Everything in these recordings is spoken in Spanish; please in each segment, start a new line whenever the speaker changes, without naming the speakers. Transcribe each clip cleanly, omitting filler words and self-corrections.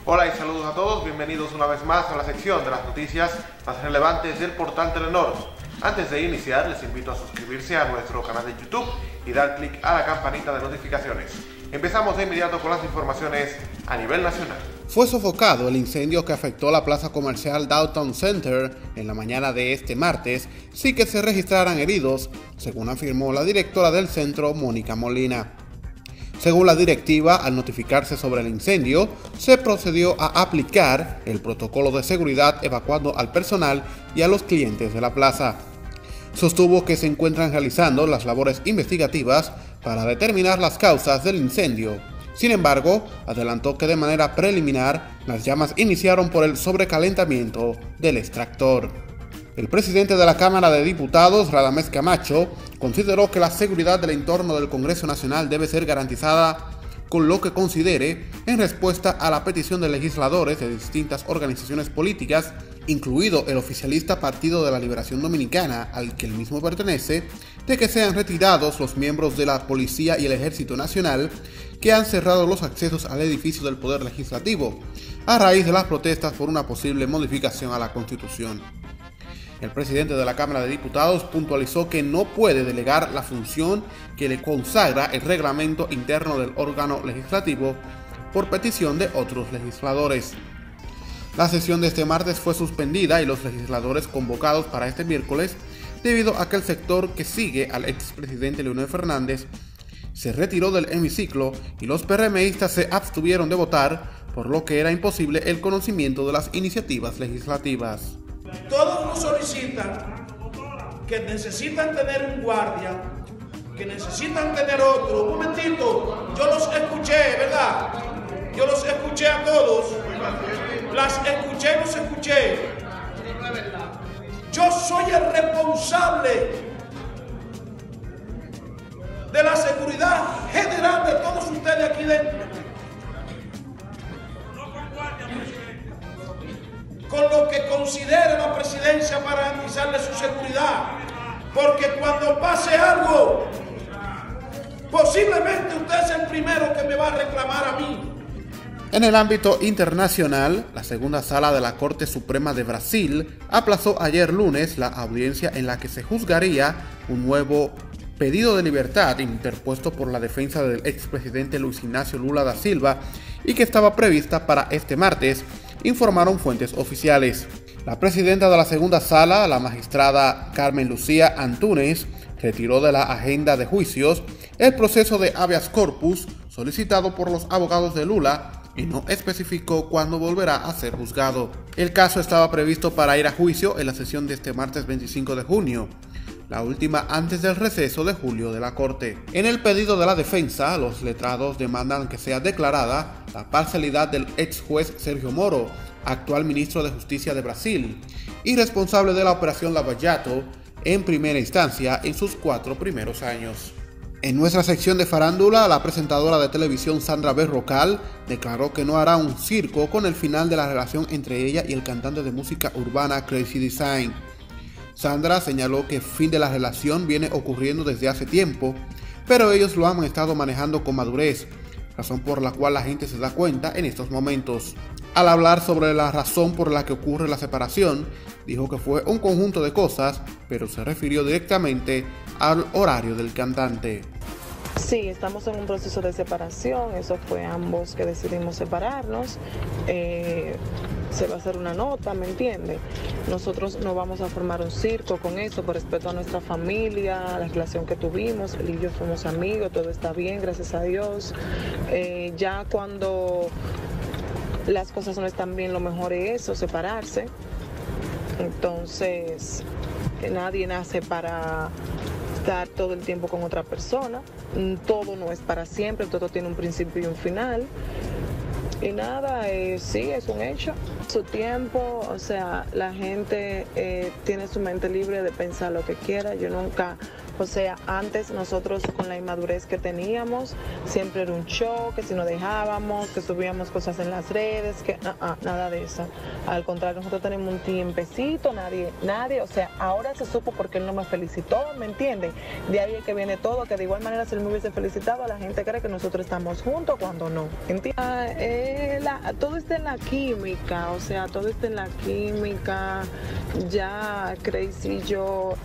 Hola y saludos a todos, bienvenidos una vez más a la sección de las noticias más relevantes del portal Telenor. Antes de iniciar, les invito a suscribirse a nuestro canal de YouTube y dar clic a la campanita de notificaciones. Empezamos de inmediato con las informaciones a nivel nacional.
Fue sofocado el incendio que afectó la plaza comercial Downtown Center en la mañana de este martes, sin que se registraran heridos, según afirmó la directora del centro, Mónica Molina. Según la directiva, al notificarse sobre el incendio, se procedió a aplicar el protocolo de seguridad evacuando al personal y a los clientes de la plaza. Sostuvo que se encuentran realizando las labores investigativas para determinar las causas del incendio. Sin embargo, adelantó que de manera preliminar las llamas iniciaron por el sobrecalentamiento del extractor. El presidente de la Cámara de Diputados, Radamés Camacho, consideró que la seguridad del entorno del Congreso Nacional debe ser garantizada con lo que considere en respuesta a la petición de legisladores de distintas organizaciones políticas, incluido el oficialista Partido de la Liberación Dominicana, al que él mismo pertenece, de que sean retirados los miembros de la Policía y el Ejército Nacional que han cerrado los accesos al edificio del Poder Legislativo, a raíz de las protestas por una posible modificación a la Constitución. El presidente de la Cámara de Diputados puntualizó que no puede delegar la función que le consagra el reglamento interno del órgano legislativo por petición de otros legisladores. La sesión de este martes fue suspendida y los legisladores convocados para este miércoles, debido a que el sector que sigue al expresidente Leonel Fernández se retiró del hemiciclo y los PRMistas se abstuvieron de votar, por lo que era imposible el conocimiento de las iniciativas legislativas.
Todos nos solicitan que necesitan tener un guardia, que necesitan tener otro. Un momentito, yo los escuché, ¿verdad? Yo los escuché a todos. Las escuché, los escuché. Yo soy el responsable de la seguridad general de todos ustedes aquí dentro. Con lo que considere la presidencia para garantizarle su seguridad, porque cuando pase algo, posiblemente usted es el primero que me va a reclamar a mí.
En el ámbito internacional, la segunda sala de la Corte Suprema de Brasil aplazó ayer lunes la audiencia en la que se juzgaría un nuevo pedido de libertad interpuesto por la defensa del expresidente Luis Ignacio Lula da Silva y que estaba prevista para este martes, informaron fuentes oficiales. La presidenta de la segunda sala, la magistrada Carmen Lucía Antúnez, retiró de la agenda de juicios el proceso de habeas corpus solicitado por los abogados de Lula y no especificó cuándo volverá a ser juzgado. El caso estaba previsto para ir a juicio en la sesión de este martes 25 de junio, la última antes del receso de julio de la Corte. En el pedido de la defensa, los letrados demandan que sea declarada la parcialidad del ex juez Sergio Moro, actual ministro de Justicia de Brasil, y responsable de la Operación Lava Jato en primera instancia en sus 4 primeros años. En nuestra sección de farándula, la presentadora de televisión Sandra Berrocal declaró que no hará un circo con el final de la relación entre ella y el cantante de música urbana Crazy Design. Sandra señaló que el fin de la relación viene ocurriendo desde hace tiempo, pero ellos lo han estado manejando con madurez, razón por la cual la gente se da cuenta en estos momentos. Al hablar sobre la razón por la que ocurre la separación, dijo que fue un conjunto de cosas, pero se refirió directamente al horario del cantante.
Sí, estamos en un proceso de separación, eso fue ambos que decidimos separarnos, se va a hacer una nota, ¿me entiende? Nosotros no vamos a formar un circo con eso, por respeto a nuestra familia, a la relación que tuvimos, él y yo fuimos amigos, todo está bien, gracias a Dios. Ya cuando las cosas no están bien, lo mejor es eso, separarse. Entonces, nadie nace para estar todo el tiempo con otra persona, todo no es para siempre, todo tiene un principio y un final. Y nada, sí, es un hecho. Su tiempo, o sea, la gente tiene su mente libre de pensar lo que quiera. Yo nunca O sea, antes nosotros con la inmadurez que teníamos, siempre era un show, que si nos dejábamos, que subíamos cosas en las redes, que nada de eso. Al contrario, nosotros tenemos un tiempecito, nadie, o sea, ahora se supo porque él no me felicitó, ¿me entiende? De ahí es que viene todo, que de igual manera si él me hubiese felicitado, la gente cree que nosotros estamos juntos cuando no, ¿entiendes? Todo está en la química, o sea, todo está en la química. Ya Crazy y yo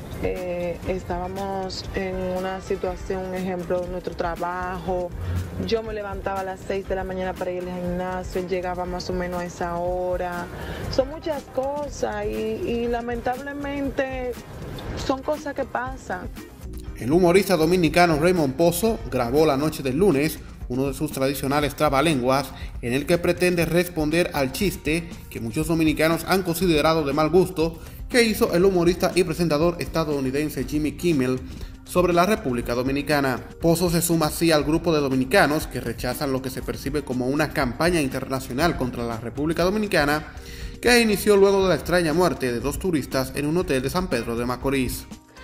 estábamos en una situación, un ejemplo, nuestro trabajo. Yo me levantaba a las 6 de la mañana para ir al gimnasio, él llegaba más o menos a esa hora. Son muchas cosas y lamentablemente son cosas que pasan.
El humorista dominicano Raymond Pozo grabó la noche del lunes uno de sus tradicionales trabalenguas en el que pretende responder al chiste que muchos dominicanos han considerado de mal gusto que hizo el humorista y presentador estadounidense Jimmy Kimmel sobre la República Dominicana. Pozo se suma así al grupo de dominicanos que rechazan lo que se percibe como una campaña internacional contra la República Dominicana que inició luego de la extraña muerte de 2 turistas en un hotel de San Pedro de Macorís.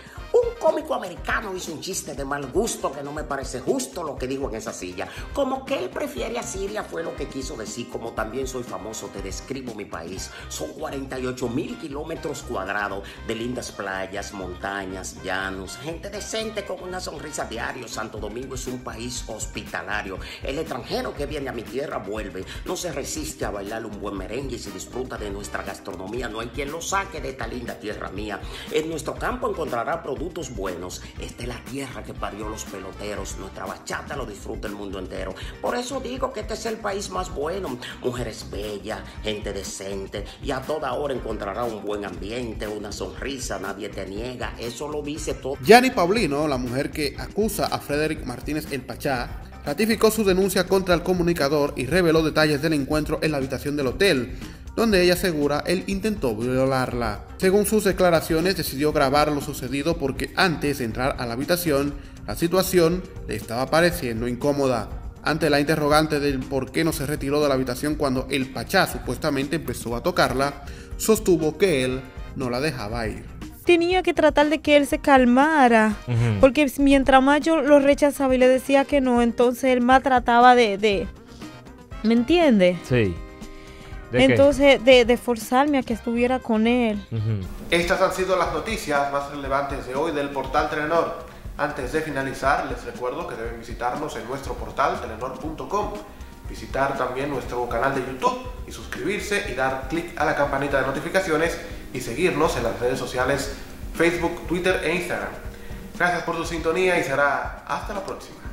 Un cómico americano hizo un chiste de mal gusto que no me parece justo lo que dijo en esa silla. Como que él prefiere a Siria fue lo que quiso decir. Como también soy famoso, te describo mi país. Son 48,000 kilómetros cuadrados de lindas playas, montañas, llanos, gente decente con una sonrisa diario. Santo Domingo es un país hospitalario. El extranjero que viene a mi tierra vuelve. No se resiste a bailar un buen merengue y se disfruta de nuestra gastronomía. No hay quien lo saque de esta linda tierra mía. En nuestro campo encontrará productos buenos. Esta es la tierra que parió los peloteros. Nuestra bachata lo disfruta el mundo entero. Por eso digo que este es el país más bueno. Mujeres bellas, gente decente y a toda hora encontrará un buen ambiente, una sonrisa, nadie te niega. Eso lo dice todo.
Yanni Paulino, la mujer que acusa a Frederick Martínez el Pachá, ratificó su denuncia contra el comunicador y reveló detalles del encuentro en la habitación del hotel, donde ella asegura él intentó violarla. Según sus declaraciones, decidió grabar lo sucedido porque antes de entrar a la habitación, la situación le estaba pareciendo incómoda. Ante la interrogante del por qué no se retiró de la habitación cuando el Pachá supuestamente empezó a tocarla, sostuvo que él no la dejaba ir.
Tenía que tratar de que él se calmara, porque mientras más yo lo rechazaba y le decía que no, entonces él más trataba de ¿me entiende?
Sí.
Entonces, de forzarme a que estuviera con él.
Estas han sido las noticias más relevantes de hoy del portal Telenor. Antes de finalizar, les recuerdo que deben visitarnos en nuestro portal telenor.com, visitar también nuestro canal de YouTube y suscribirse y dar clic a la campanita de notificaciones y seguirnos en las redes sociales Facebook, Twitter e Instagram. Gracias por su sintonía y será hasta la próxima.